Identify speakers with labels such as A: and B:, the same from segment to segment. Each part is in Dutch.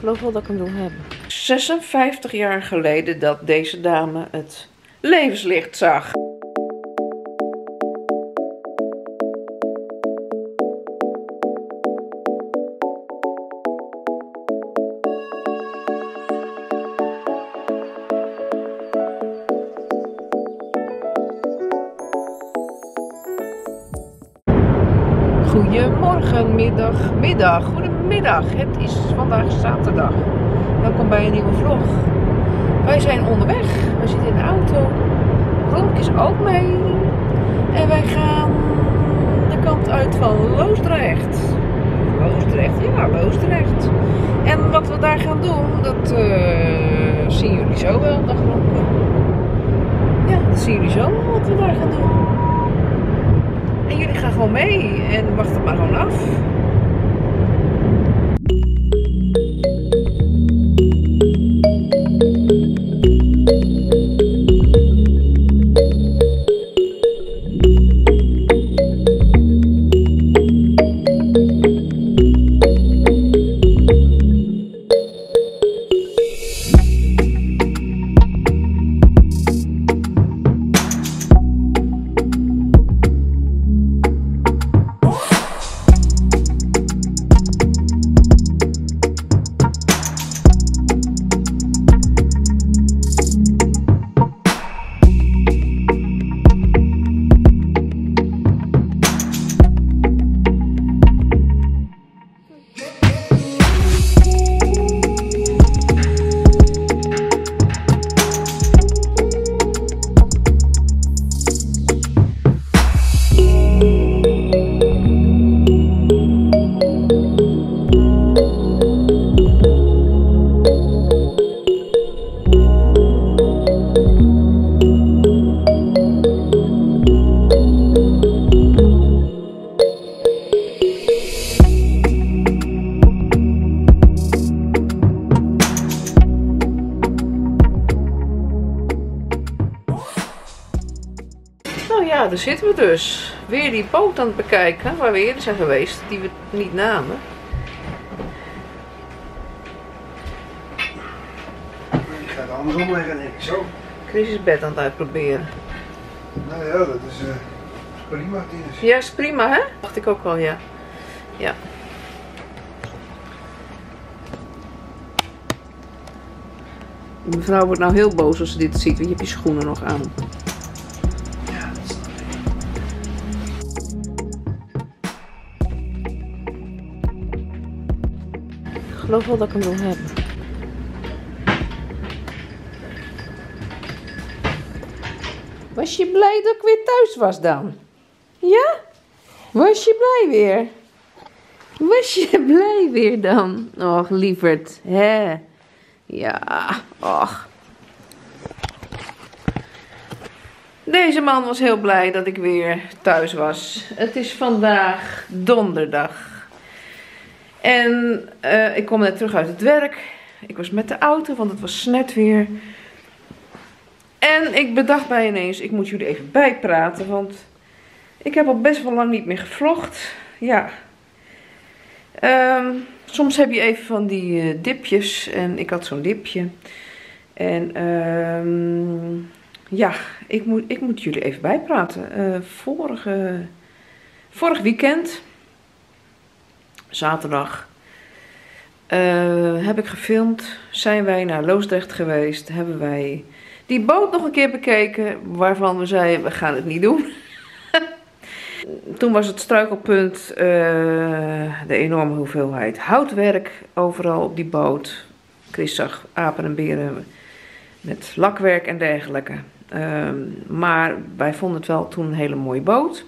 A: geloof wel dat ik hem wil hebben. 56 jaar geleden dat deze dame het levenslicht zag. Goedemorgen, middag, goedemiddag. Het is vandaag zaterdag. Welkom bij een nieuwe vlog. Wij zijn onderweg. We zitten in de auto. Ronk is ook mee. En wij gaan de kant uit van Loosdrecht. Loosdrecht. En wat we daar gaan doen, dat zien jullie zo wel. Dag Ronk. Ja, dat zien jullie zo wel wat we daar gaan doen. En jullie gaan gewoon mee en wacht het maar gewoon af. Nou ja, daar zitten we dus. Weer die boot aan het bekijken, waar we eerder zijn geweest, die we niet namen.
B: Je gaat andersom leggen, denk ik. Zo.
A: Chris is bed aan het uitproberen.
B: Nou ja, dat is prima, Tinus.
A: Ja, is prima, hè? Dacht ik ook wel, ja. Ja. De mevrouw wordt nou heel boos als ze dit ziet, want je hebt je schoenen nog aan.
B: Ja, dat snap ik.
A: Ik geloof wel dat ik hem wil hebben. Was je blij dat ik weer thuis was dan? Ja? Was je blij weer? Was je blij weer dan? Och, lieverd, hè? Ja, och. Deze man was heel blij dat ik weer thuis was. Het is vandaag donderdag. En ik kom net terug uit het werk. Ik was met de auto, want het was net weer. En ik bedacht mij ineens, ik moet jullie even bijpraten, want ik heb al best wel lang niet meer gevlogd. Ja. Soms heb je even van die dipjes en ik had zo'n dipje. En ja, ik moet jullie even bijpraten. Vorig weekend, zaterdag, heb ik gefilmd. Zijn wij naar Loosdrecht geweest. Hebben wij die boot nog een keer bekeken. Waarvan we zeiden, we gaan het niet doen. Toen was het struikelpunt de enorme hoeveelheid houtwerk overal op die boot. Chris zag apen en beren met lakwerk en dergelijke. Maar wij vonden het wel toen een hele mooie boot.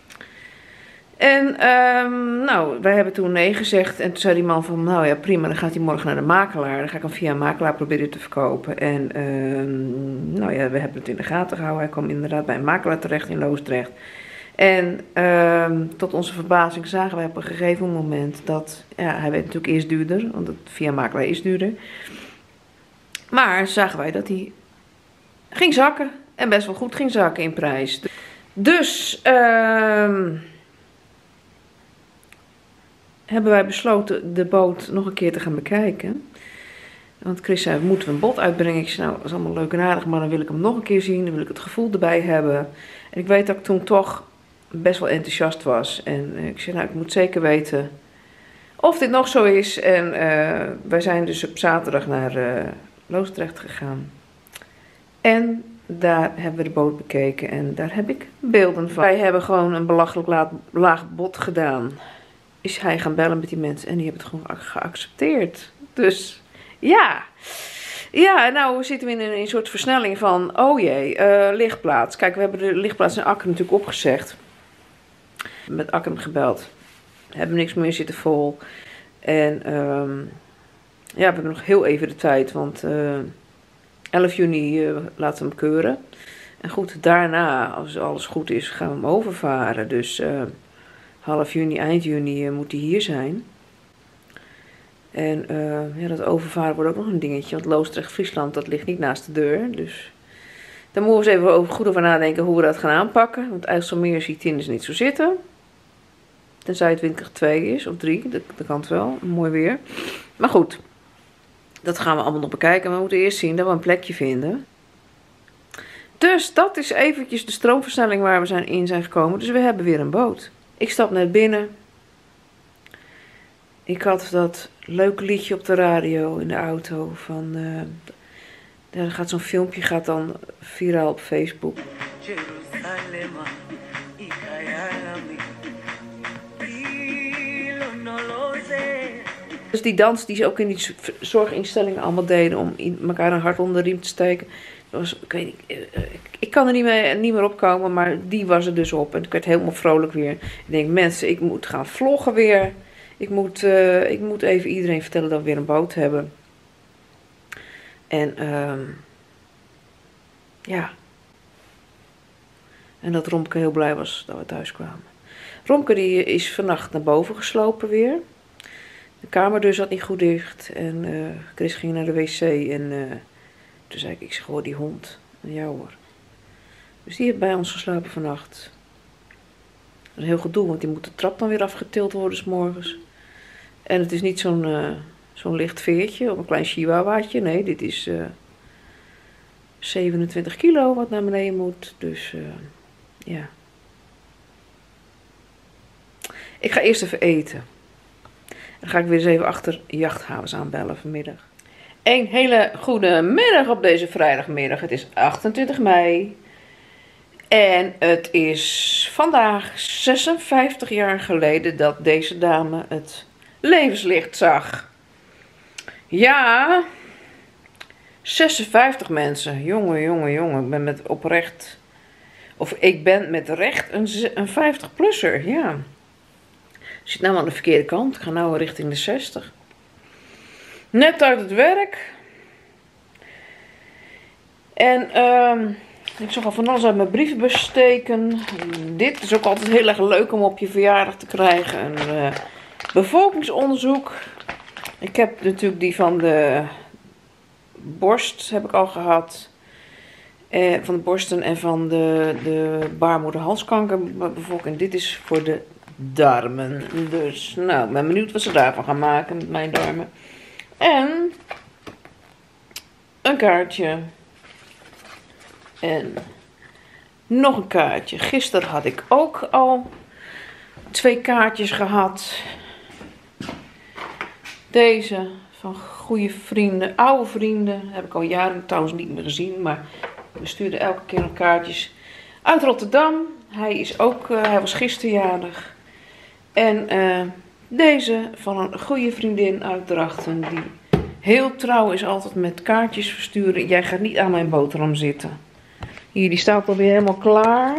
A: En nou, wij hebben toen nee gezegd. En toen zei die man van, nou ja prima, dan gaat hij morgen naar de makelaar. Dan ga ik hem via een makelaar proberen te verkopen. En nou ja, we hebben het in de gaten gehouden. Hij kwam inderdaad bij een makelaar terecht in Loosdrecht. En tot onze verbazing zagen wij op een gegeven moment dat, ja, hij werd natuurlijk eerst duurder, want het via makelaar is duurder. Maar zagen wij dat hij ging zakken en best wel goed ging zakken in prijs. Dus hebben wij besloten de boot nog een keer te gaan bekijken. Want Chris zei, moeten we een bod uitbrengen? Ik zei, nou, dat is allemaal leuk en aardig, maar dan wil ik hem nog een keer zien. Dan wil ik het gevoel erbij hebben. En ik weet dat ik toen toch best wel enthousiast was. En ik zei, nou, ik moet zeker weten of dit nog zo is. En wij zijn dus op zaterdag naar Loosdrecht gegaan. En daar hebben we de boot bekeken en daar heb ik beelden van. Wij hebben gewoon een belachelijk laag bod gedaan. Is hij gaan bellen met die mensen en die hebben het gewoon geaccepteerd. Dus ja. Ja, en nou zitten we in een soort versnelling van, oh jee, lichtplaats. Kijk, we hebben de lichtplaats in Akker natuurlijk opgezegd. Met Akker gebeld. Hebben niks meer, zitten vol. En ja, we hebben nog heel even de tijd, want 11 juni laten we hem keuren. En goed, daarna, als alles goed is, gaan we hem overvaren. Dus half juni, eind juni moet hij hier zijn. En ja, dat overvaren wordt ook nog een dingetje. Want Loosdrecht, Friesland, dat ligt niet naast de deur. Dus daar moeten we eens even goed over nadenken hoe we dat gaan aanpakken. Want IJsselmeer ziet in dus niet zo zitten. Tenzij het windkracht 2 is, of 3. Dat kan het wel, mooi weer. Maar goed, dat gaan we allemaal nog bekijken. We moeten eerst zien dat we een plekje vinden. Dus dat is eventjes de stroomversnelling waar we in zijn gekomen. Dus we hebben weer een boot. Ik stap net binnen. Ik had dat leuke liedje op de radio in de auto. Van, daar gaat zo'n filmpje gaat dan viraal op Facebook. Dus die dans die ze ook in die zorginstellingen allemaal deden om elkaar een hart onder de riem te steken. Was, ik weet niet, ik kan er niet meer opkomen, maar die was er dus op. En ik werd helemaal vrolijk weer. Ik denk, mensen, ik moet gaan vloggen weer. Ik moet even iedereen vertellen dat we weer een boot hebben. En ja. En dat Romke heel blij was dat we thuis kwamen. Romke die is vannacht naar boven geslopen weer. De kamerdeur zat niet goed dicht. En Chris ging naar de wc. En toen zei ik zeg, hoor die hond. En ja hoor. Dus die heeft bij ons geslapen vannacht. Dat is een heel gedoe, want die moet de trap dan weer afgetild worden 's morgens. En het is niet zo'n licht veertje of een klein chihuahuaatje. Nee, dit is 27 kilo wat naar beneden moet. Dus ja. Ik ga eerst even eten. Dan ga ik weer eens even achter Jachthavens aanbellen vanmiddag. Een hele goede middag op deze vrijdagmiddag. Het is 28 mei. En het is vandaag 56 jaar geleden dat deze dame het levenslicht zag. Ja, 56 mensen. Jongen. Ik ben met recht een 50-plusser, ja. Ik zit nou aan de verkeerde kant. Ik ga nou richting de 60. Net uit het werk. En ik zag al van alles uit mijn brievenbus steken. Dit is ook altijd heel erg leuk om op je verjaardag te krijgen. Een bevolkingsonderzoek. Ik heb natuurlijk die van de borst heb ik al gehad. Van de borsten en van de baarmoederhalskankerbevolking. Dit is voor de darmen. Dus nou, ik ben benieuwd wat ze daarvan gaan maken met mijn darmen. En een kaartje. En nog een kaartje. Gisteren had ik ook al 2 kaartjes gehad. Deze van goede vrienden, oude vrienden. Heb ik al jaren trouwens niet meer gezien. Maar we stuurden elke keer nog kaartjes uit Rotterdam. Hij was gisteren jarig. En deze van een goede vriendin uit Drachten. Die heel trouw is altijd met kaartjes versturen. Jij gaat niet aan mijn boterham zitten. Hier, die staat alweer helemaal klaar.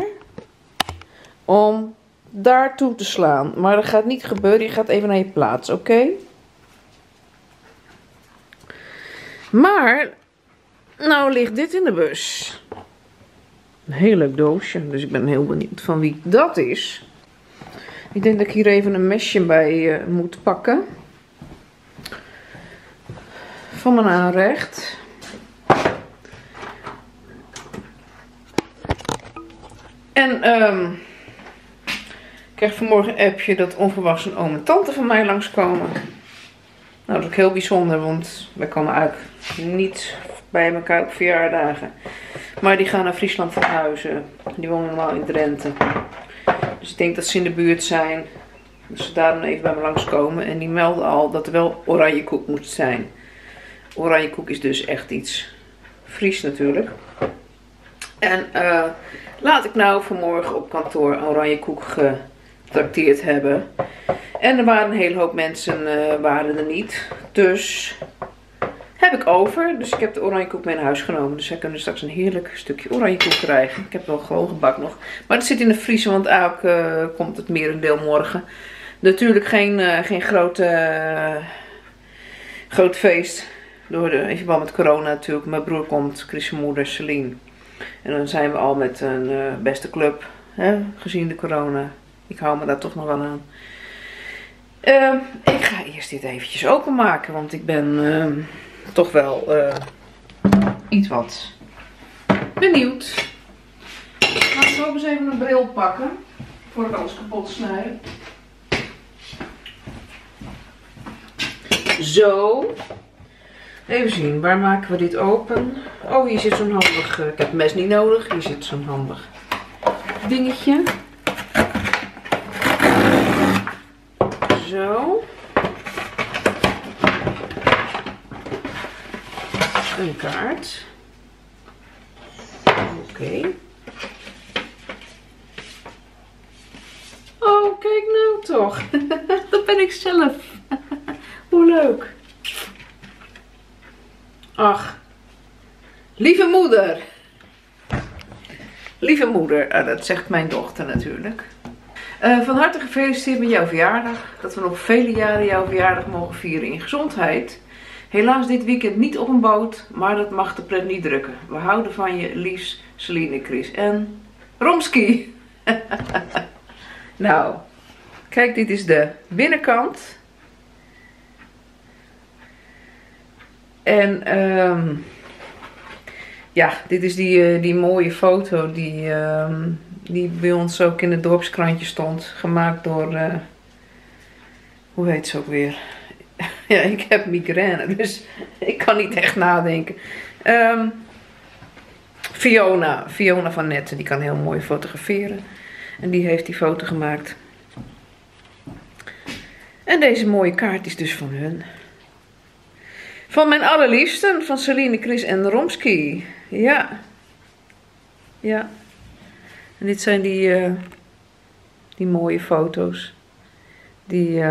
A: Om daar toe te slaan. Maar dat gaat niet gebeuren. Je gaat even naar je plaats, oké? Maar, nou ligt dit in de bus. Een heel leuk doosje. Dus ik ben heel benieuwd van wie dat is. Ik denk dat ik hier even een mesje bij moet pakken. Van mijn aanrecht. En ik kreeg vanmorgen een appje dat onverwachts een oom en tante van mij langskomen. Nou, dat is ook heel bijzonder, want wij komen eigenlijk niet bij elkaar op verjaardagen. Maar die gaan naar Friesland verhuizen. Die wonen normaal in Drenthe. Dus ik denk dat ze in de buurt zijn. Dus ze daarom even bij me langskomen. En die melden al dat er wel oranje koek moet zijn. Oranje koek is dus echt iets Fries natuurlijk. En laat ik nou vanmorgen op kantoor oranje koek getrakteerd hebben. En er waren een hele hoop mensen waren er niet. Dus heb ik over. Dus ik heb de oranje koek mee naar huis genomen. Dus zij kunnen straks een heerlijk stukje oranje koek krijgen. Ik heb wel gewoon gebak nog. Maar het zit in de vriezer, want eigenlijk komt het merendeel morgen. Natuurlijk geen groot feest. In verband met corona natuurlijk. Mijn broer komt, Chris' moeder, Celine. En dan zijn we al met een beste club. Hè, gezien de corona. Ik hou me daar toch nog wel aan. Ik ga eerst dit eventjes openmaken. Want ik ben toch wel iets wat benieuwd. Laat ik ook eens even een bril pakken. Voor ik alles kapot snij. Zo. Even zien, waar maken we dit open? Oh, hier zit zo'n handig... ik heb het mes niet nodig. Hier zit zo'n handig dingetje. Zo. Een kaart. Oké. Oh, kijk nou toch. Dat ben ik zelf. Hoe leuk. Ach. Lieve moeder. Lieve moeder. Dat zegt mijn dochter natuurlijk. Van harte gefeliciteerd met jouw verjaardag. Dat we nog vele jaren jouw verjaardag mogen vieren in gezondheid. Helaas dit weekend niet op een boot, maar dat mag de pret niet drukken. We houden van je, liefst Celine, Chris en Romski. Nou, kijk, dit is de binnenkant. En ja, dit is die mooie foto die bij ons ook in het dorpskrantje stond. Gemaakt door, hoe heet ze ook weer? Ja, ik heb migraine, dus ik kan niet echt nadenken. Fiona van Netten, die kan heel mooi fotograferen. En die heeft die foto gemaakt. En deze mooie kaart is dus van hun. Van mijn allerliefsten, van Celine, Chris en Romski. Ja. Ja. En dit zijn die mooie foto's. Die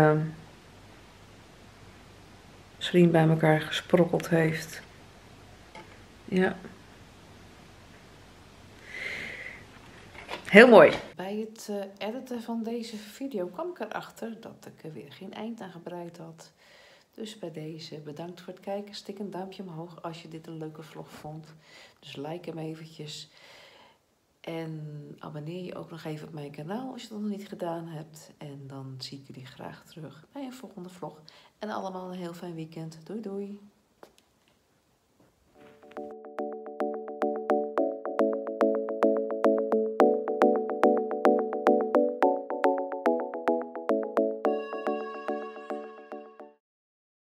A: Celine bij elkaar gesprokkeld heeft. Ja. Heel mooi. Bij het editen van deze video kwam ik erachter dat ik er weer geen eind aan gebreid had. Dus bij deze bedankt voor het kijken. Stik een duimpje omhoog als je dit een leuke vlog vond. Dus like hem eventjes. En abonneer je ook nog even op mijn kanaal als je dat nog niet gedaan hebt. En dan zie ik jullie graag terug bij een volgende vlog. En allemaal een heel fijn weekend. Doei doei.